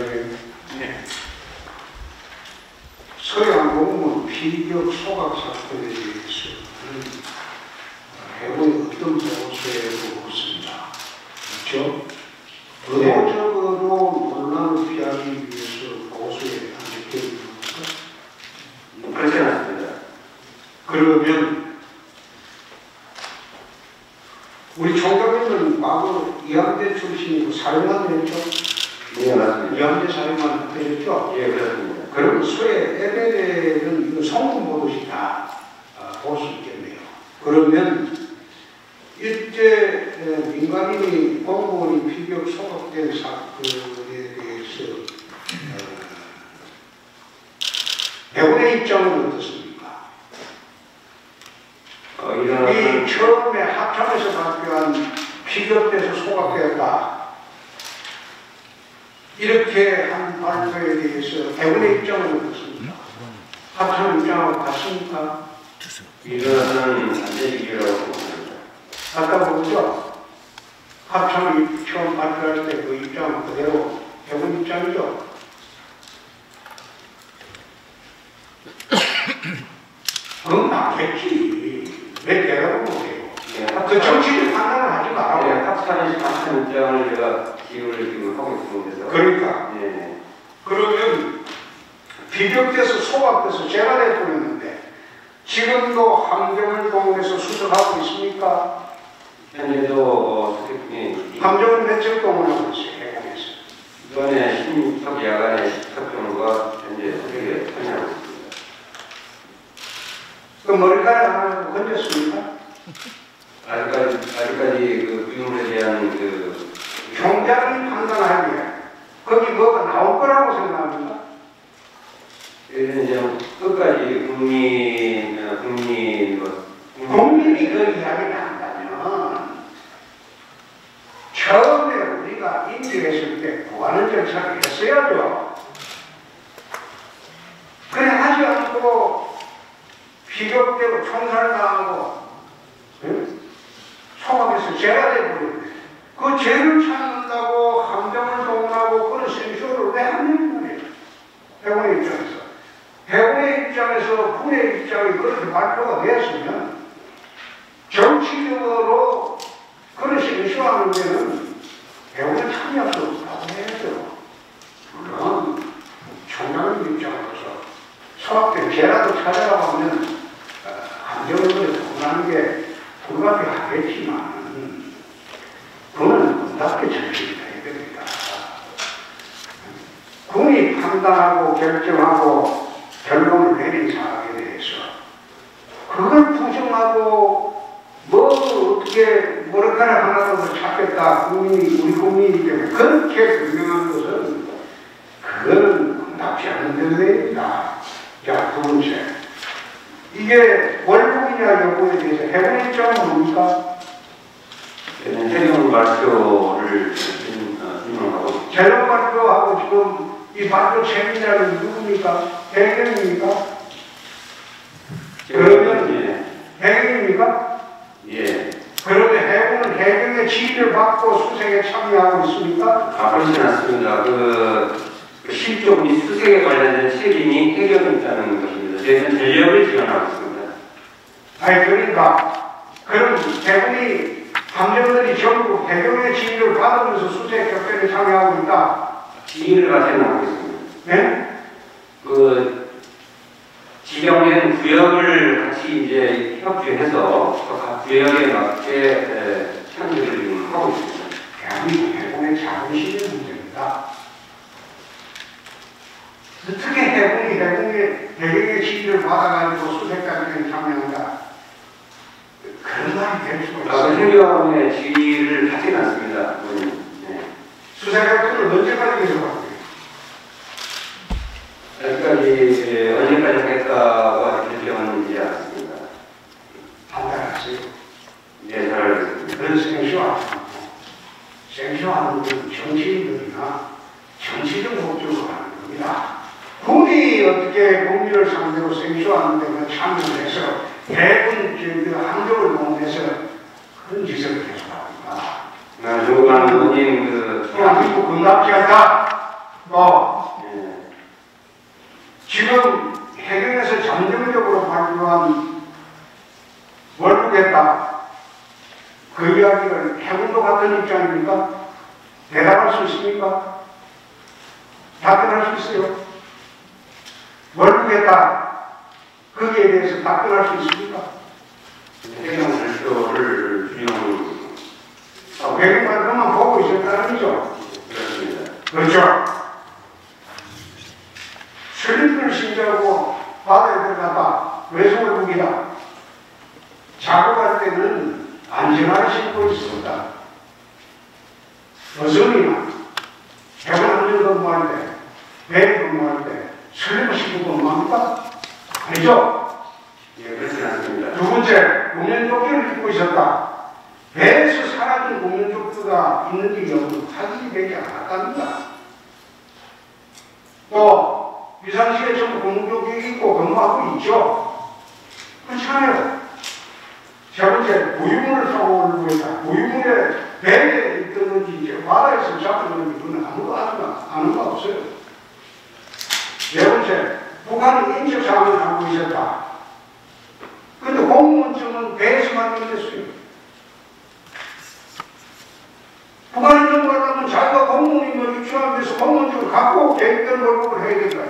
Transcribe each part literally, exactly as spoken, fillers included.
이사장님. 네. 서양공무원 피격 소각 사건에 대해서는 해군이 어떤 보고서에 보고습니다. 그렇죠? 의도적으로 논란을 피하기 위해서 보고서에 안 적혀 있는 겁니까? 그렇지 않습니다. 그러면 우리 총장님은 과거 이함대 출신이고 사령관 했죠? 네, 맞습니다. 이함대 사령관 했죠? 예, 그렇습니다. 그러면 소의 에벨에는 이거 성분 보듯이다 볼 수 있겠네요. 그러면 일제 민간인이 공무원이 피격 소각된 사건에 대해서 어, 해군의 입장은 어떻습니까? 어, 이런 이 처음에 합참에서 발표한 피격돼서 소각되었다. 이렇게 한 발표에 대해서 해군의 입장은 어떻습니까? 합참 입장하고 같습니까? 이거는 반대이기라고 봅니다. 아까 보죠? 합참이 처음 발표할 때 그 입장은 그대로 해군 입장이죠? 그건 맞겠지. 왜 대답을 못해요? 네, 그 정치적 판단을 하지 말라고. 네, 합참이 합참 입장을 제가 기울을 지금 하고 있습니다. 그러니까. 네. 그러면 비격돼서 소각돼서 제가 내보냈는데 지금도 함정을 동원해서 수색하고 있습니까? 현재도 어, 수색중에 함정을 며칠 동원하고 있어요. 해군에서. 이번에 십육 척 야간의 십 척 정도가 현재 수색에 참여하고 있습니다. 그 머리카락 하나 건졌습니까? 아직까지 아직까지 그 구조물에 대한 그 총장이 판단하기에 거기 뭐가 나올 거라고 생각합니까? 이제 끝까지 국민 어, 국민 뭐 국민이 그 이야기를 한다면 처음에 우리가 인지했을 때 보완을 절차를 했어야죠. 그래 하지 않고 비격되고 총살당하고 응? 소각해서 죄가 되버리는데 그 죄를 찾는다고 함정을 동원하고 그런 생쇼를 왜 하는 거예요? 해군의 입장에서. 해군의 입장에서 군의 입장이 그렇게 발표가 되었으면 정치적으로 그런 생쇼하는 데는 해군에 참여할 수 없다고 해야죠. 물론 총장님 입장으로서 소각된 죄라도 찾아가고 하면 함정을 동원하는 게 불가피하겠지만 그거는 문답게 정신이 돼야 됩니다. 군이 판단하고 결정하고 결론을 내린 사항에 대해서 그걸 부정하고 뭐 어떻게 머리카락 하나 더 찾겠다 국민이 우리 국민이기 때문에 그렇게 분명한 것은 그거는 문답지 않은 대로입니다. 자, 두 번째 이게 월북이냐 여부에 대해서 해군의 입장은 뭡니까? 해경 발표를 진행하고 재론 발표하고 지금 이 발표 책임자는 누굽니까? 해경입니까? 그러면 해경입니까? 예. 그러면 해군은 해경의 지휘를 받고 수색에 참여하고 있습니까? 아, 그렇진 않습니다. 그, 그 실종 및 수색에 관련된 책임이 해경이 있다는 것입니다. 저희는 전력을 지원하고 있습니다. 아니 그러니까 그럼 해군이 함정들이 전부 해경의 지휘를 받으면서 수색 작전에 참여하고 있다. 지휘를 가지는 않고 있습니다. 네? 그 지정된 구역을 같이 이제 협조해서 각 구역에 맞게 참여를 지금 하고 있습니다. 대한민국 해군의 자부심의 문제입니다. 어떻게 해군이 해군의 해경의 지휘를 받아가지고 수색 작전에 참여한다? 그런 말이 될 수가 있어요. 아, 해경의 지휘를 하진 않습니다. 네. 수색작전을 언제까지 계속하고요? 여기까지 언제까지 하겠다고 결정하는지 않습니다. 판단하세요. 네, 잘 알겠습니다. 그런 생쇼하지 않고 생쇼하는 건 정치인들이나 정치적 목적으로 하는 겁니다. 군이 어떻게 국민을 상대로 생쇼하는 데는 참여를 해서 대군 함정을 동원해서 그런 짓을 계속합니다. 아, 조관 의원님 그 대한민국 군답지 않다. 뭐 동안 월북했다. 그 이야기를 해군도 같은 입장입니까? 대답할 수 있습니까? 답변할 수 있어요? 월북했다. 거기에 대해서 답변할 수 있습니까? 해경 발표를 준용 배경 발표만 보고 있었다는 거죠. 그렇습니다. 그렇죠. 슬리퍼를 신자고 바다에 들어갔다. 외소월북이다. 작업할 때는 안전하게 신고 있었다. 어선이나 해군 안전 근무할 때, 배 근무할 때 슬리퍼 신고 근무합니까? 아니죠. 예, 그렇지 않습니다. 두 번째, 공연조끼를 입고 있었다. 배에서 사라진 공연조끼가 있는 게 없는 확인이 되지 않았답니다. 또 비상시에 전부 공연조끼 입고 근무하고 있죠. 그렇잖아요. 세 번째, 부유물을 타고 올라오겠다. 부유물에 배에 있던 건지 이제 바다에서 잡은 건지 그건 아무도 아는 거 없어요. 네 번째, 북한이 인적사항을 하고 있었다. 근데 공무원증은 배에서만 끝냈어요. 북한을 정보하려면 자기가 공무원임을 유추하기 위해서 공무원증을 갖고 계획된 월북을 해야 된다.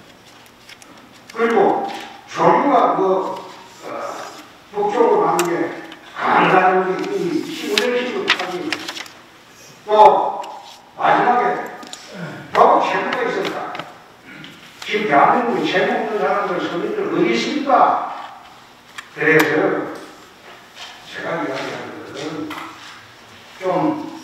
그리고 조류가 그 어, 북쪽으로 가는 게 가능한 게 이 십오 년씩으로 하기. 또 마지막에 더 체포가 있었다. 지금 대한민국에 체포 없는 사람들 서민들 어디 있습니까? 그래서 제가 이야기하는 것은 좀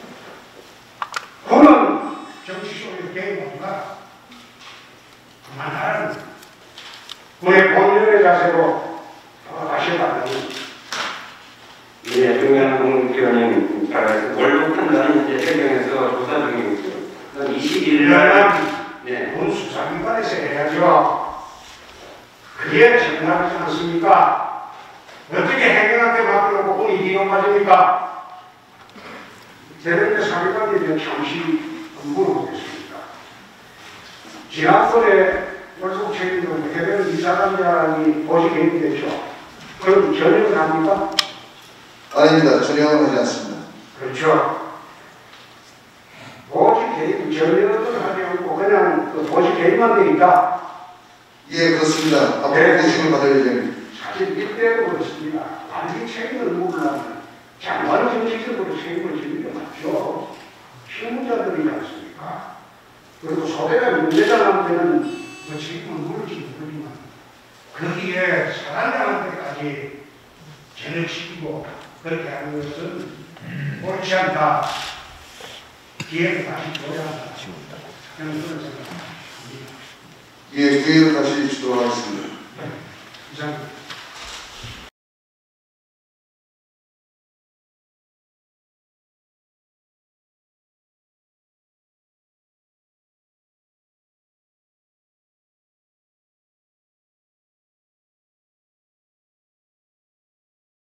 군은 정치 속에서 개입하기가 그만하라는 군의 본연의 자세로 돌아가셔가지고 예, 정명훈 의원님 월북 판단은 이제 해경에서 조사 중이고요. 이십일 날 네. 군 수사기관에서 해야죠. 그게 정당하지 않습니까? 어떻게 해경한테 맡겨놓고 군이 이용 맞습니까? 제대로 사기관에 대한 잠시 물어보겠습니다. 지난번에 월북 책임으로 해병 이사단장이 보직 개입됐죠. 그럼 전역을 합니까? 아닙니다. 전혀 하지 않습니다. 그렇죠. 보직 개입 전역을 하지 않고 그냥 그 보직 개입만 돼 있다. 예, 그렇습니다. 앞으로 네. 보직을 받을 예정입니다. 사실 이때도 그렇습니다. 관리 책임을 물으려면 장관 정치적으로 책임을 지는 게 맞죠. 실무자들이지 않습니까? 그리고 소대가 문제자한테는 그 책임을 물을지 모르지만 거기에 사단장한테까지 죄를 지키고 그렇게 하는 것은 옳지 않다. 기회를 다시 줘야 한다. 저는 그런 생각을 합니다. 예, 기회를 다시 주도록 하겠습니다. 이상.